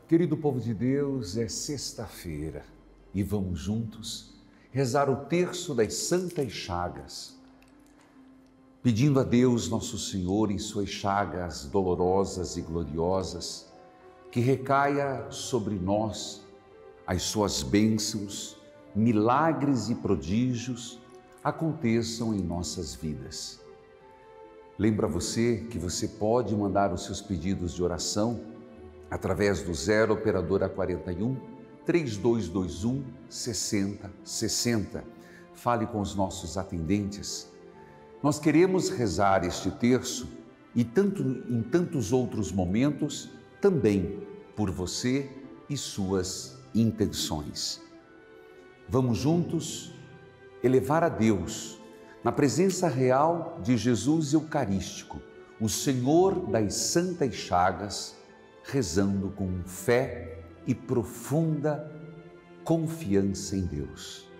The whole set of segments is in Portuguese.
Querido povo de Deus, é sexta-feira e vamos juntos rezar o terço das Santas Chagas, pedindo a Deus Nosso Senhor em suas chagas dolorosas e gloriosas, que recaia sobre nós as suas bênçãos, milagres e prodígios aconteçam em nossas vidas. Lembra você que você pode mandar os seus pedidos de oração através do 0 operadora 41 3221 6060. Fale com os nossos atendentes. Nós queremos rezar este terço e em tantos outros momentos também por você e suas intenções. Vamos juntos elevar a Deus, na presença real de Jesus Eucarístico, o Senhor das Santas Chagas, rezando com fé e profunda confiança em Deus.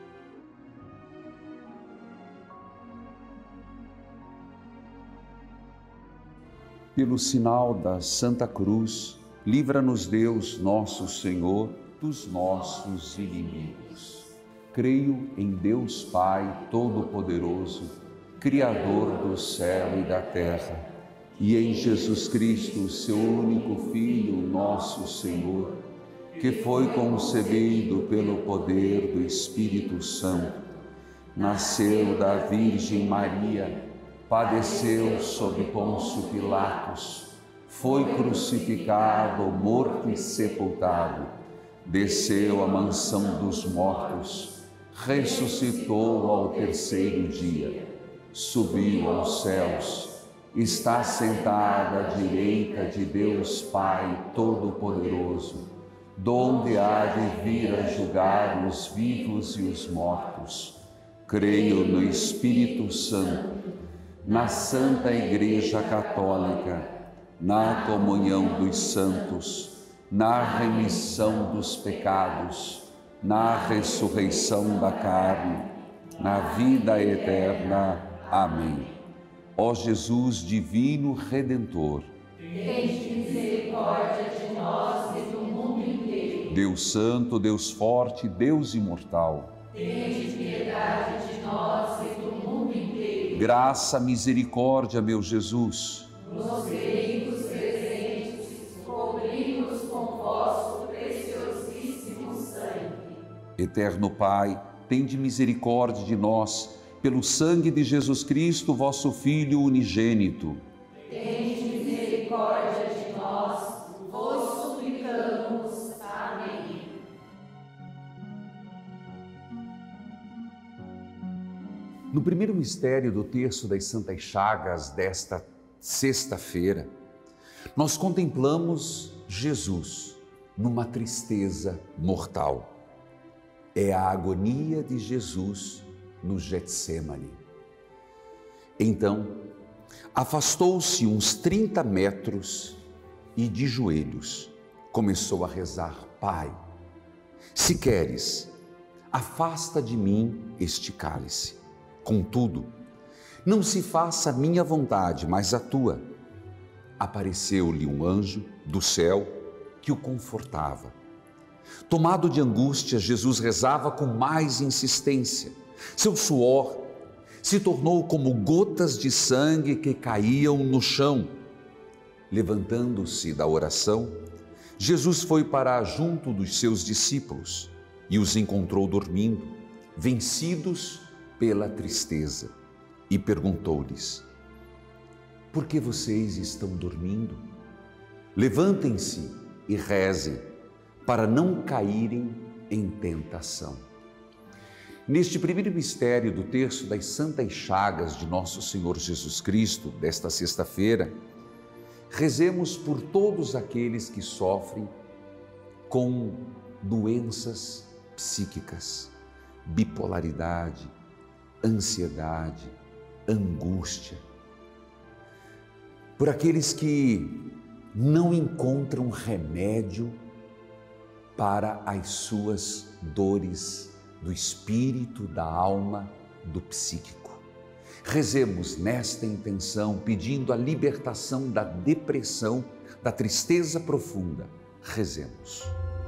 Pelo sinal da Santa Cruz, livra-nos Deus, nosso Senhor, dos nossos inimigos. Creio em Deus Pai Todo-Poderoso, Criador do céu e da terra, e em Jesus Cristo, seu único Filho, nosso Senhor, que foi concebido pelo poder do Espírito Santo, nasceu da Virgem Maria, padeceu sob Pôncio Pilatos, foi crucificado, morto e sepultado, desceu à mansão dos mortos, ressuscitou ao terceiro dia, subiu aos céus, está sentado à direita de Deus Pai Todo-Poderoso, donde há de vir a julgar os vivos e os mortos. Creio no Espírito Santo, na Santa Igreja Católica, na comunhão dos santos, na remissão dos pecados, na ressurreição da carne, na vida eterna. Amém. Ó Jesus divino Redentor, tende misericórdia de nós e do mundo inteiro. Deus Santo, Deus Forte, Deus Imortal, tende piedade de nós e do mundo inteiro. Graça, misericórdia, meu Jesus. Nos perigos presentes, cobri-nos com vosso preciosíssimo sangue. Eterno Pai, tende misericórdia de nós, pelo sangue de Jesus Cristo, vosso Filho unigênito. Tende misericórdia de nós, vos suplicamos. Amém. No primeiro mistério do terço das Santas Chagas desta sexta-feira, nós contemplamos Jesus numa tristeza mortal. É a agonia de Jesus no Getsêmani. Então, afastou-se uns 30 metros e de joelhos começou a rezar: Pai, se queres, afasta de mim este cálice. Contudo, não se faça a minha vontade, mas a tua. Apareceu-lhe um anjo do céu que o confortava. Tomado de angústia, Jesus rezava com mais insistência. Seu suor se tornou como gotas de sangue que caíam no chão. Levantando-se da oração, Jesus foi para junto dos seus discípulos e os encontrou dormindo, vencidos pela tristeza, e perguntou-lhes: por que vocês estão dormindo? Levantem-se e rezem, para não caírem em tentação. Neste primeiro mistério do terço das Santas Chagas de Nosso Senhor Jesus Cristo, desta sexta-feira, rezemos por todos aqueles que sofrem com doenças psíquicas, bipolaridade, ansiedade, angústia, por aqueles que não encontram remédio para as suas dores do espírito, da alma, do psíquico. Rezemos nesta intenção, pedindo a libertação da depressão, da tristeza profunda, Rezemos.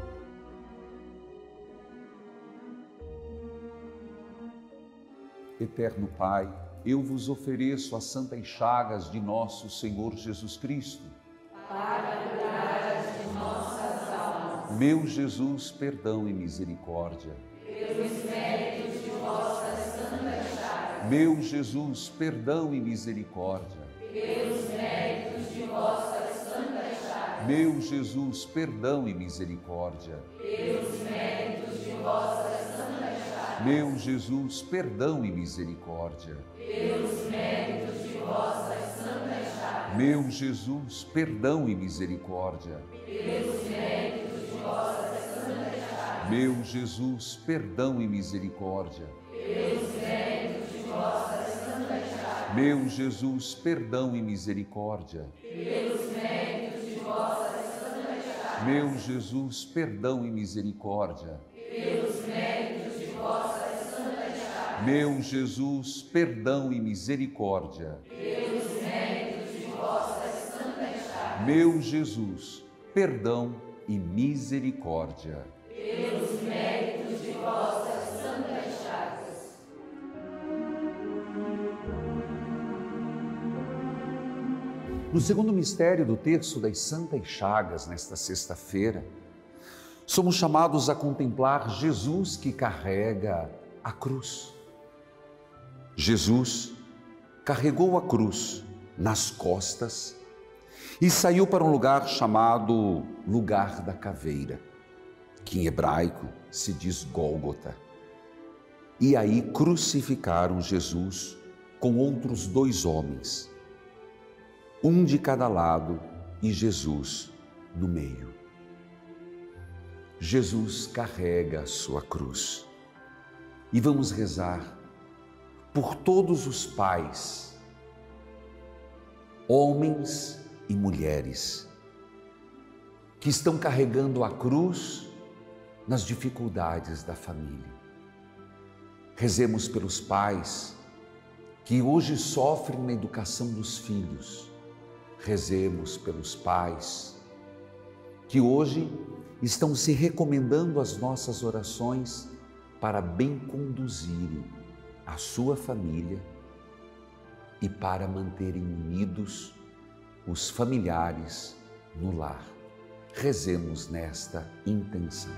Eterno Pai, eu vos ofereço as santas chagas de nosso Senhor Jesus Cristo, para curar de nossas almas. Meu Jesus, perdão e misericórdia. Pelos méritos de vossas santas chagas. Meu Jesus, perdão e misericórdia. Pelos méritos de vossas santas chagas. Meu Jesus, perdão e misericórdia. Pelos méritos de vossas santas chagas. Meu Jesus, perdão e misericórdia. Pelos méritos de vossas santas chagas. Meu Jesus, perdão e misericórdia. Pelos méritos de vossas santas chagas. Meu Jesus, perdão e misericórdia. Pelos méritos de vossas santas chagas. Meu Jesus, perdão e misericórdia. Pelos méritos de vossas santas chagas. Meu Jesus, perdão e misericórdia. Pelos méritos de vossas santas chagas. Meu Jesus, perdão e misericórdia. Pelos méritos de vossas santas chagas. Meu Jesus, perdão e misericórdia. Pelos méritos de vossas santas chagas. No segundo mistério do terço das Santas Chagas, nesta sexta-feira, somos chamados a contemplar Jesus que carrega a cruz. Jesus carregou a cruz nas costas e saiu para um lugar chamado Lugar da Caveira, que em hebraico se diz Gólgota. E aí crucificaram Jesus com outros 2 homens, um de cada lado e Jesus no meio. Jesus carrega a sua cruz. E vamos rezar por todos os pais, homens e mulheres, que estão carregando a cruz nas dificuldades da família. Rezemos pelos pais que hoje sofrem na educação dos filhos. Rezemos pelos pais que hoje estão se recomendando às nossas orações para bem conduzirem a sua família e para manterem unidos os familiares no lar. Rezemos nesta intenção.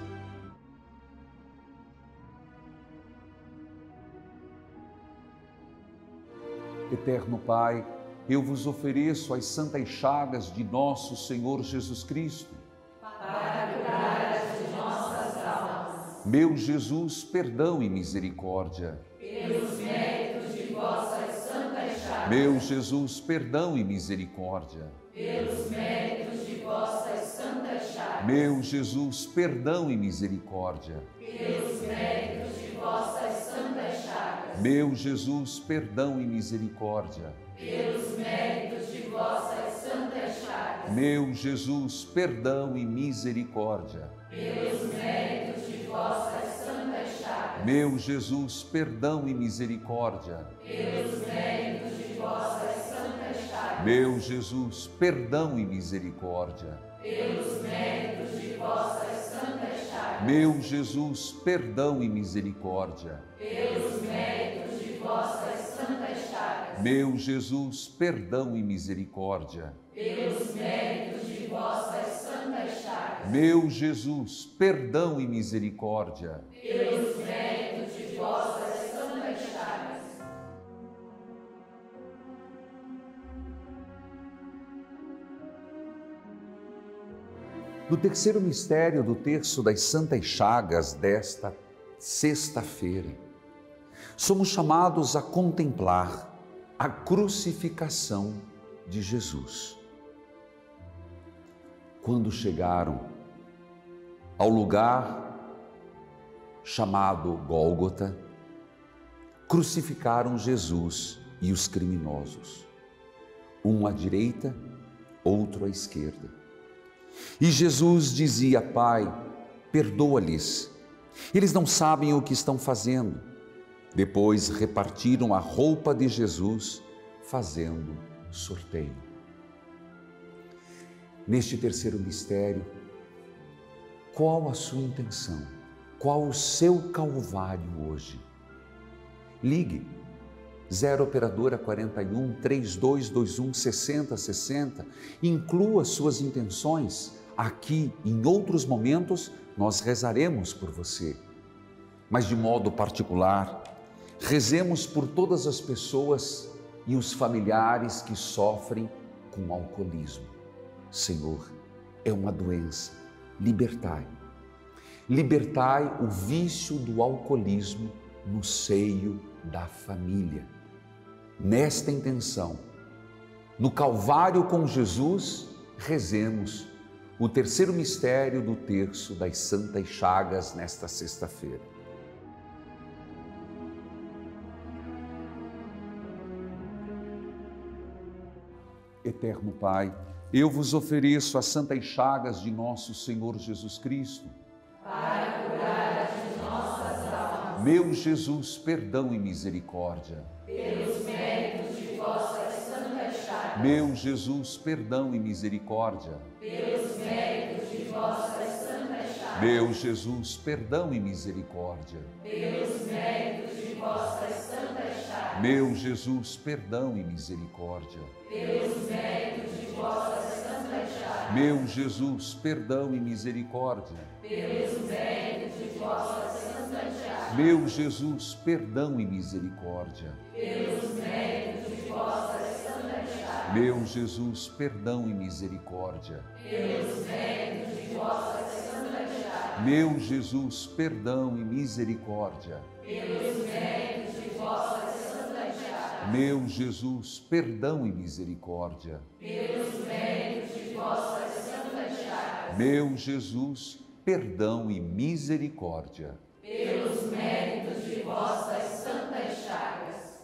Eterno Pai, eu vos ofereço as santas chagas de nosso Senhor Jesus Cristo, para curar de nossas almas. Meu Jesus, perdão e misericórdia. Pelos méritos de vossas santas chagas. Meu Jesus, perdão e misericórdia. Pelos méritos de vossas santas chagas. Meu Jesus, perdão e misericórdia. Pelos méritos de vossas santas chagas. Meu Jesus, perdão e misericórdia. Pelos méritos de vossas santas chagas. Meu Jesus, perdão e misericórdia. Pelos méritos de vossas santas chagas. Meu Jesus, perdão e misericórdia. Pelos méritos de vossas santas chagas. Meu Jesus, perdão e misericórdia. Pelos méritos de vossas santas chagas. Meu Jesus, perdão e misericórdia. Pelos méritos de vossas santas chagas. Meu Jesus, perdão e misericórdia. Pelos méritos de vossas santas chagas. Meu Jesus, perdão e misericórdia. Pelos méritos de vossas santas chagas. No terceiro mistério do terço das Santas Chagas desta sexta-feira, somos chamados a contemplar a crucificação de Jesus. Quando chegaram ao lugar chamado Gólgota, crucificaram Jesus e os criminosos, um à direita, outro à esquerda. E Jesus dizia: Pai, perdoa-lhes, eles não sabem o que estão fazendo. Depois repartiram a roupa de Jesus, fazendo sorteio. Neste terceiro mistério, Qual a sua intenção? Qual o seu calvário hoje? Ligue 0 operadora 41 3221 6060. Inclua suas intenções. Aqui, em outros momentos, nós rezaremos por você. Mas de modo particular, rezemos por todas as pessoas e os familiares que sofrem com alcoolismo. Senhor, é uma doença. Libertai. Libertai o vício do alcoolismo no seio da família. Nesta intenção, no Calvário com Jesus, rezemos o terceiro mistério do terço das Santas Chagas nesta sexta-feira. Eterno Pai, eu vos ofereço as santas chagas de nosso Senhor Jesus Cristo, para curar as nossas almas. Meu Jesus, perdão e misericórdia. Pelos méritos de vossas santas chagas. Meu Jesus, perdão e misericórdia. Pelos méritos de vossas santas chagas. Meu Jesus, perdão e misericórdia. Pelos méritos de vossas santas chagas. Meu Jesus, perdão e misericórdia. Pelos méritos de vossas santas chagas. Meu Jesus, perdão e misericórdia. Pelos méritos de vossas santas chagas. Meu Jesus, perdão e misericórdia. Pelos méritos de vossas santas chagas. Meu Jesus, perdão e misericórdia. Pelos méritos de vossas santas chagas. Meu Jesus, perdão e misericórdia. Pelos méritos de vossas santas chagas. Meu Jesus, perdão e misericórdia. Pelos méritos de vossas santas chagas. Meu Jesus, perdão e misericórdia. Pelos méritos de vossas santas chagas.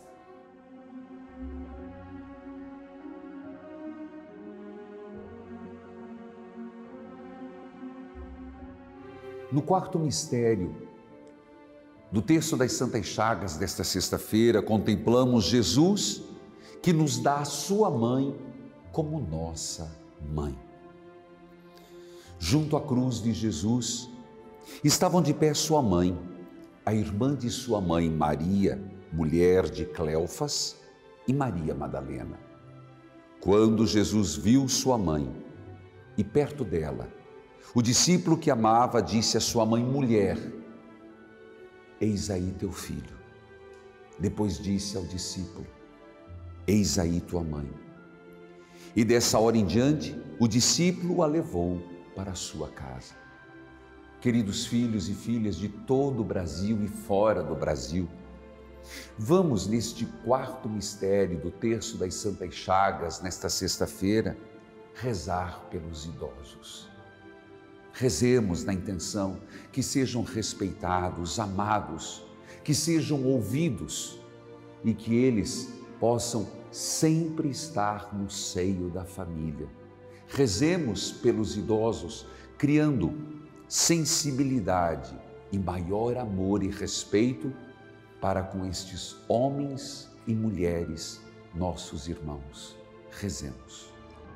No quarto mistério do terço das Santas Chagas desta sexta-feira, contemplamos Jesus que nos dá a sua mãe como nossa mãe. Junto à cruz de Jesus estavam de pé sua mãe, a irmã de sua mãe Maria, mulher de Cleofas, e Maria Madalena. Quando Jesus viu sua mãe e perto dela, o discípulo que amava disse à sua mãe: mulher, eis aí teu filho. Depois disse ao discípulo: eis aí tua mãe. E dessa hora em diante, o discípulo a levou para a sua casa. Queridos filhos e filhas de todo o Brasil e fora do Brasil, vamos neste quarto mistério do terço das Santas Chagas, nesta sexta-feira, rezar pelos idosos. Rezemos na intenção que sejam respeitados, amados, que sejam ouvidos e que eles possam sempre estar no seio da família. Rezemos pelos idosos, criando sensibilidade e maior amor e respeito para com estes homens e mulheres, nossos irmãos. Rezemos.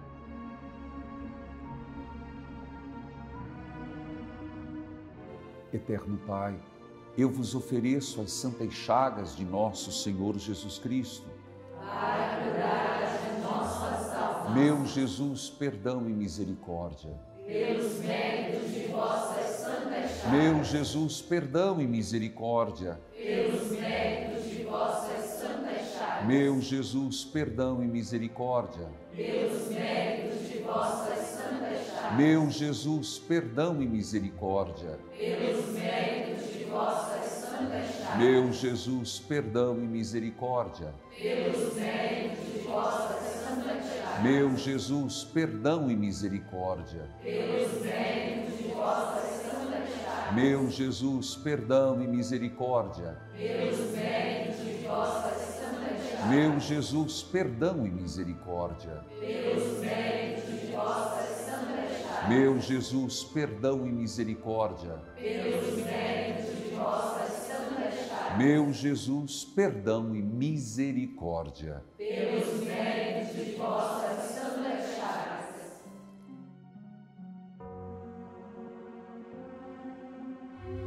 Eterno Pai, eu vos ofereço as santas chagas de nosso Senhor Jesus Cristo, para curar as nossas almas. Meu Jesus, perdão e misericórdia. Pelos méritos de vossas santas chagas. Meu Jesus, perdão e misericórdia. Pelos méritos de vossas santas chagas. Meu Jesus, perdão e misericórdia. Pelos méritos de vossas santas chagas. Meu Jesus, perdão e misericórdia. Pelos méritos de vossas santas chagas. Meu Jesus, perdão e misericórdia. Pelos méritos de vossas santas chagas. Meu Jesus, perdão e misericórdia. Pelos méritos de vossas santas chagas. Meu Jesus, perdão e misericórdia. Pelos méritos de vossas santas chagas. Meu Jesus, perdão e misericórdia. Pelos méritos de vossas santas chagas. Meu Jesus, perdão e misericórdia. Pelos méritos de vossas santas chagas. Meu Jesus, perdão e misericórdia. Pelos méritos de vossas santas chagas.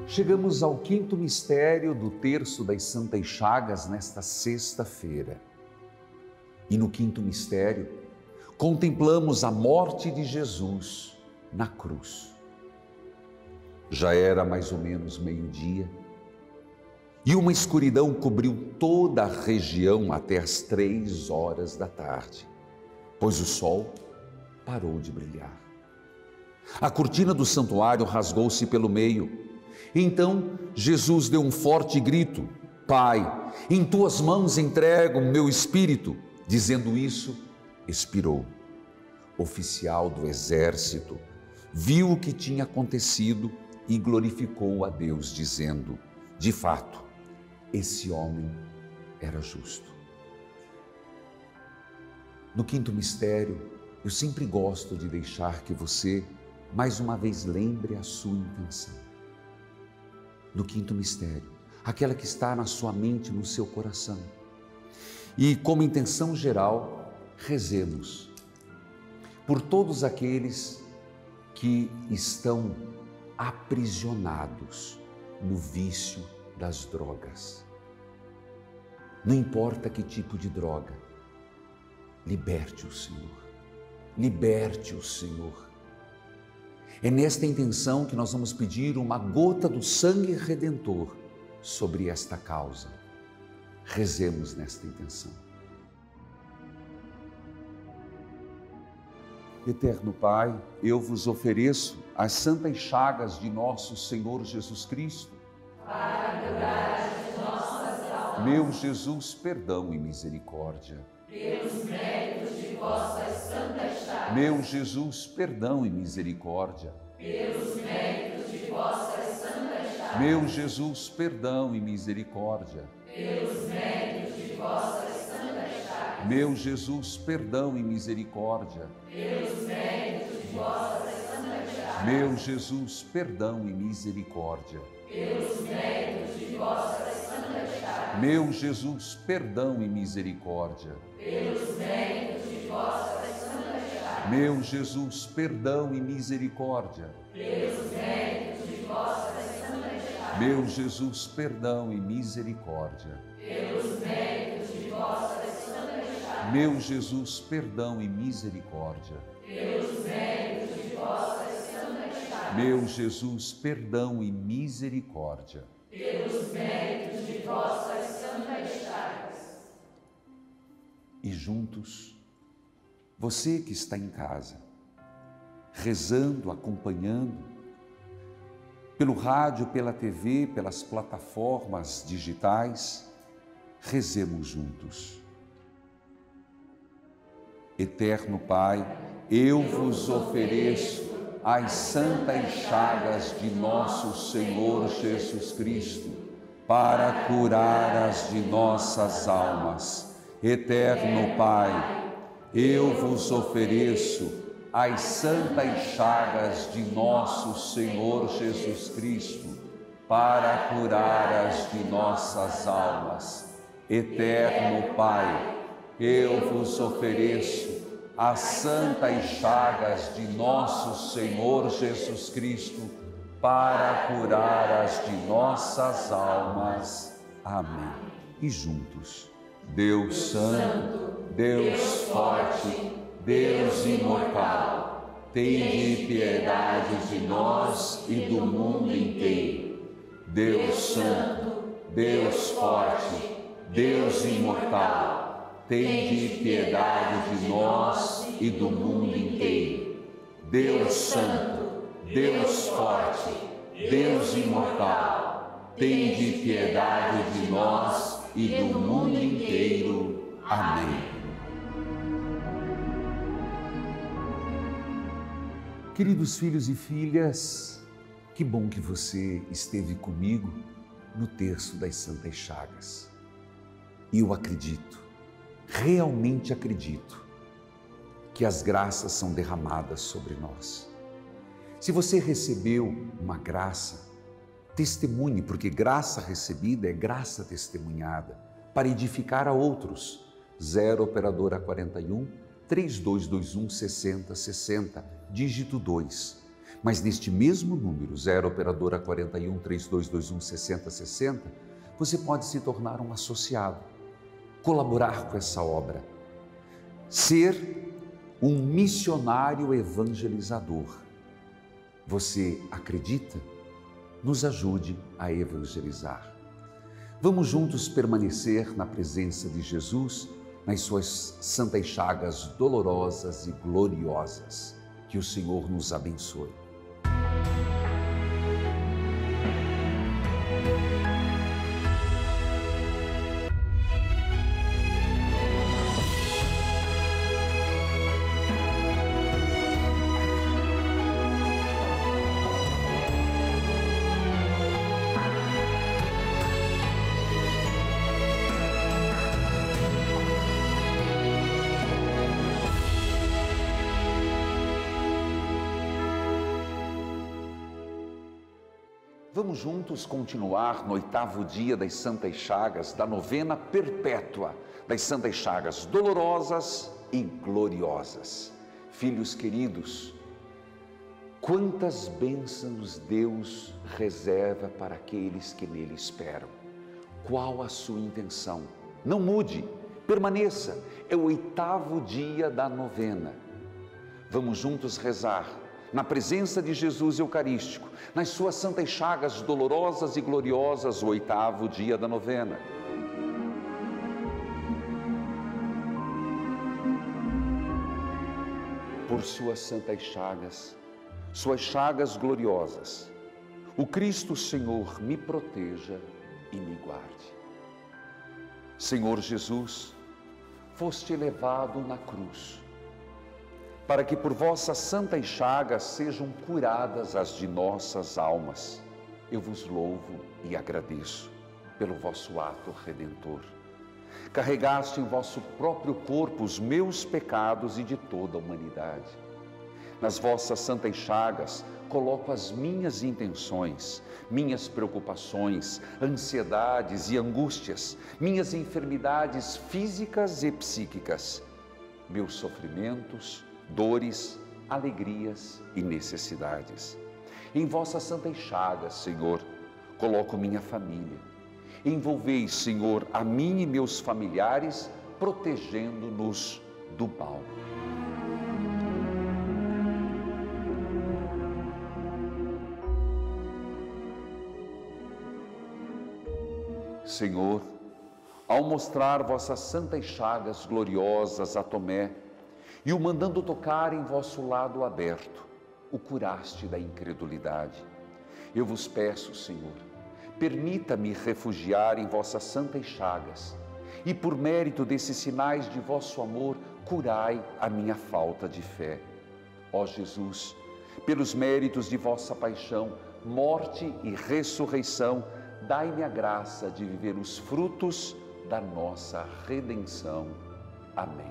Chegamos ao quinto mistério do terço das Santas Chagas nesta sexta-feira. E no quinto mistério, contemplamos a morte de Jesus na cruz. Já era mais ou menos meio-dia e uma escuridão cobriu toda a região até as 3 horas da tarde, pois o sol parou de brilhar. A cortina do santuário rasgou-se pelo meio. Então Jesus deu um forte grito: Pai, em tuas mãos entrego o meu espírito. Dizendo isso, expirou. O oficial do exército viu o que tinha acontecido e glorificou a Deus, dizendo: de fato, esse homem era justo. No quinto mistério, eu sempre gosto de deixar que você, mais uma vez, lembre a sua intenção. No quinto mistério, aquela que está na sua mente, no seu coração. E, como intenção geral, rezemos por todos aqueles que estão aprisionados no vício das drogas. Não importa que tipo de droga, liberte o Senhor, liberte o Senhor. É nesta intenção que nós vamos pedir uma gota do sangue redentor sobre esta causa. Rezemos nesta intenção. Eterno Pai, eu vos ofereço as santas chagas de nosso Senhor Jesus Cristo, para curar as nossas almas. Meu Jesus, perdão e misericórdia. Pelos méritos de vossas santas chagas. Meu Jesus, perdão e misericórdia. Pelos méritos de vossas santas chagas. Meu Jesus, perdão e misericórdia. Pelos méritos de vossas santas chagas. Meu Jesus, perdão e misericórdia. Pelos méritos de vossas santas chagas. Meu Jesus, perdão e misericórdia. Pelos méritos de vossas santas chagas. Meu Jesus, perdão e misericórdia. Pelos méritos de vossas santas chagas. Meu Jesus, perdão e misericórdia. Pelos méritos de vossas santas chagas. Meu Jesus, perdão e misericórdia. Pelos méritos de vossas santas chagas. Meu Jesus, perdão e misericórdia. Pelos méritos de vossas santas chagas. Meu Jesus, perdão e misericórdia. Pelos méritos de vossas santas chagas. E juntos, você que está em casa, rezando, acompanhando, pelo rádio, pela TV, pelas plataformas digitais, rezemos juntos. Eterno Pai, eu vos ofereço as santas chagas de nosso Senhor Jesus Cristo, para curar as de nossas almas. Eterno Pai, eu vos ofereço as santas chagas de nosso Senhor Jesus Cristo, para curar as de nossas almas. Eterno Pai, eu vos ofereço as santas chagas de nosso Senhor Jesus Cristo, para curar as de nossas almas. Amém. E juntos, Deus Santo, Deus Forte, Deus Imortal, tende piedade de nós e do mundo inteiro. Deus Santo, Deus Forte, Deus Imortal, tende piedade de nós e do mundo inteiro. Deus Santo, Deus Forte, Deus Imortal, tende piedade de nós e do mundo inteiro. Amém. Queridos filhos e filhas, que bom que você esteve comigo no terço das Santas Chagas. E eu acredito, realmente acredito, que as graças são derramadas sobre nós. Se você recebeu uma graça, testemunhe, porque graça recebida é graça testemunhada, para edificar a outros. 0 operadora 41 3221 6060, dígito 2. Mas neste mesmo número, 0 operadora 41 3221 6060, você pode se tornar um associado, colaborar com essa obra, ser um missionário evangelizador. Você acredita? Nos ajude a evangelizar. Vamos juntos permanecer na presença de Jesus, nas suas santas chagas dolorosas e gloriosas. Que o Senhor nos abençoe. Vamos juntos continuar no 8º dia das Santas Chagas, da novena perpétua das Santas Chagas dolorosas e gloriosas. Filhos queridos, quantas bênçãos Deus reserva para aqueles que nele esperam. Qual a sua intenção? Não mude, permaneça. É o 8º dia da novena. Vamos juntos rezar na presença de Jesus Eucarístico, nas suas santas chagas dolorosas e gloriosas, o 8º dia da novena. Por suas santas chagas gloriosas, o Cristo Senhor me proteja e me guarde. Senhor Jesus, foste levado na cruz, para que por vossas santas chagas sejam curadas as de nossas almas. Eu vos louvo e agradeço pelo vosso ato redentor. Carregaste em vosso próprio corpo os meus pecados e de toda a humanidade. Nas vossas santas chagas coloco as minhas intenções, minhas preocupações, ansiedades e angústias, minhas enfermidades físicas e psíquicas, meus sofrimentos, dores, alegrias e necessidades. Em vossas santas chagas, Senhor, coloco minha família. Envolvei, Senhor, a mim e meus familiares, protegendo-nos do mal. Senhor, ao mostrar vossas santas chagas gloriosas a Tomé, e o mandando tocar em vosso lado aberto, o curaste da incredulidade. Eu vos peço, Senhor, permita-me refugiar em vossas santas chagas e, por mérito desses sinais de vosso amor, curai a minha falta de fé. Ó Jesus, pelos méritos de vossa paixão, morte e ressurreição, dai-me a graça de viver os frutos da nossa redenção. Amém.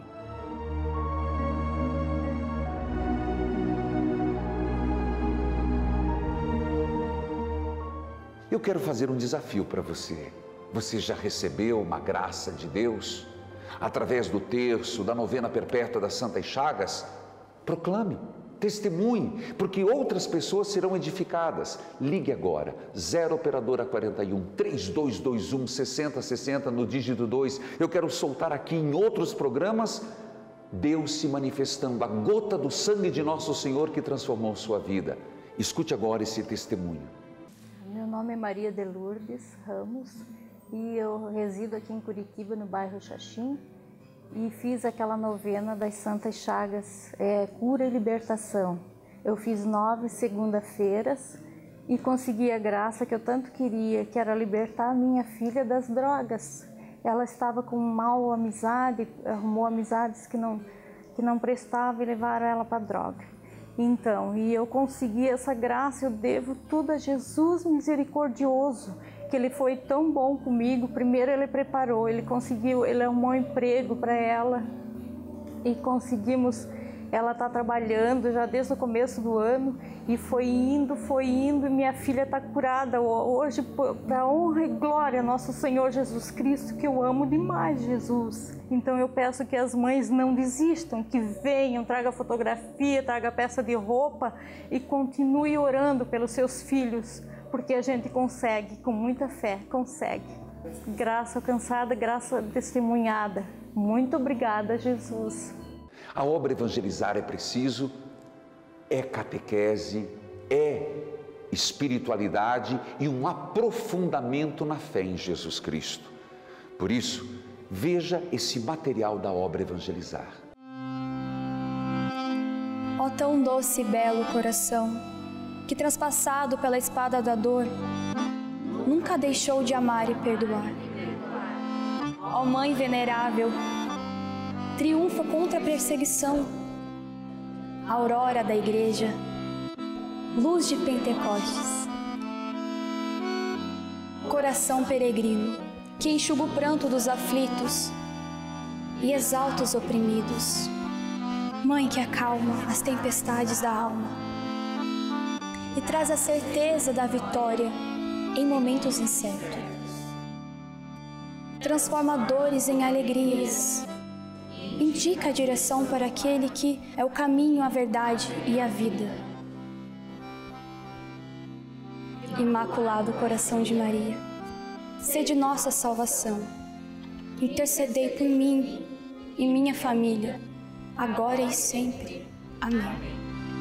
Eu quero fazer um desafio para você. Você já recebeu uma graça de Deus? Através do terço, da novena perpétua das Santas Chagas? Proclame, testemunhe, porque outras pessoas serão edificadas. Ligue agora, 0 operadora 41 3221 6060 no dígito 2. Eu quero soltar aqui em outros programas Deus se manifestando, a gota do sangue de nosso Senhor que transformou sua vida. Escute agora esse testemunho. Meu nome é Maria de Lourdes Ramos e eu resido aqui em Curitiba, no bairro Xaxim, e fiz aquela novena das Santas Chagas, cura e libertação. Eu fiz 9 segunda-feiras e consegui a graça que eu tanto queria, que era libertar a minha filha das drogas. Ela estava com mal amizade, arrumou amizades que não prestavam e levaram ela para droga. Então, e eu consegui essa graça, eu devo tudo a Jesus misericordioso, que Ele foi tão bom comigo. Primeiro Ele preparou, Ele arrumou um emprego para ela e conseguimos ela está trabalhando já desde o começo do ano e foi indo, e minha filha está curada hoje, para honra e glória ao nosso Senhor Jesus Cristo, que eu amo demais, Jesus. Então eu peço que as mães não desistam, que venham, traga fotografia, traga peça de roupa e continue orando pelos seus filhos, porque a gente consegue, com muita fé, consegue. Graça alcançada, graça testemunhada. Muito obrigada, Jesus. A obra evangelizar é preciso, é catequese, é espiritualidade e um aprofundamento na fé em Jesus Cristo. Por isso, veja esse material da obra evangelizar. Ó tão doce e belo coração, que transpassado pela espada da dor, nunca deixou de amar e perdoar. Ó Mãe venerável, triunfa contra a perseguição, aurora da Igreja, luz de Pentecostes. Coração peregrino, que enxuga o pranto dos aflitos e exalta os oprimidos. Mãe que acalma as tempestades da alma e traz a certeza da vitória em momentos incertos. Transforma dores em alegrias. Indica a direção para aquele que é o caminho, a verdade e a vida. Imaculado Coração de Maria, sede nossa salvação. Intercedei por mim e minha família, agora e sempre. Amém.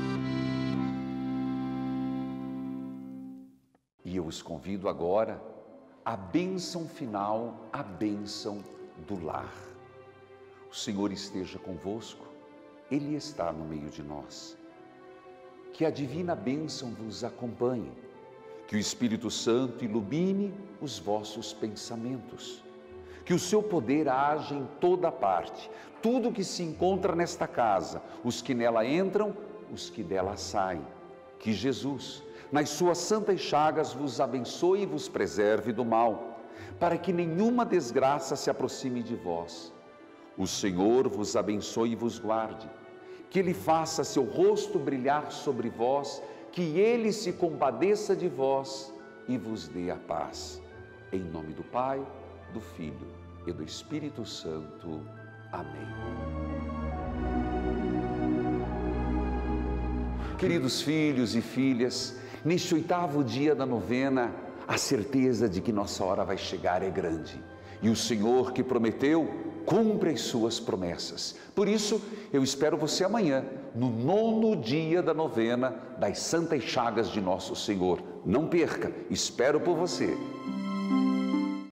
E eu os convido agora à bênção final, a bênção do lar. O Senhor esteja convosco, Ele está no meio de nós. Que a divina bênção vos acompanhe, que o Espírito Santo ilumine os vossos pensamentos, que o seu poder age em toda parte, tudo que se encontra nesta casa, os que nela entram, os que dela saem. Que Jesus, nas suas santas chagas, vos abençoe e vos preserve do mal, para que nenhuma desgraça se aproxime de vós. O Senhor vos abençoe e vos guarde, que Ele faça seu rosto brilhar sobre vós, que Ele se compadeça de vós e vos dê a paz. Em nome do Pai, do Filho e do Espírito Santo. Amém. Queridos filhos e filhas, neste 8º dia da novena, a certeza de que nossa hora vai chegar é grande. E o Senhor que prometeu, cumpre as suas promessas. Por isso, eu espero você amanhã, no 9º dia da novena das Santas Chagas de Nosso Senhor. Não perca, espero por você.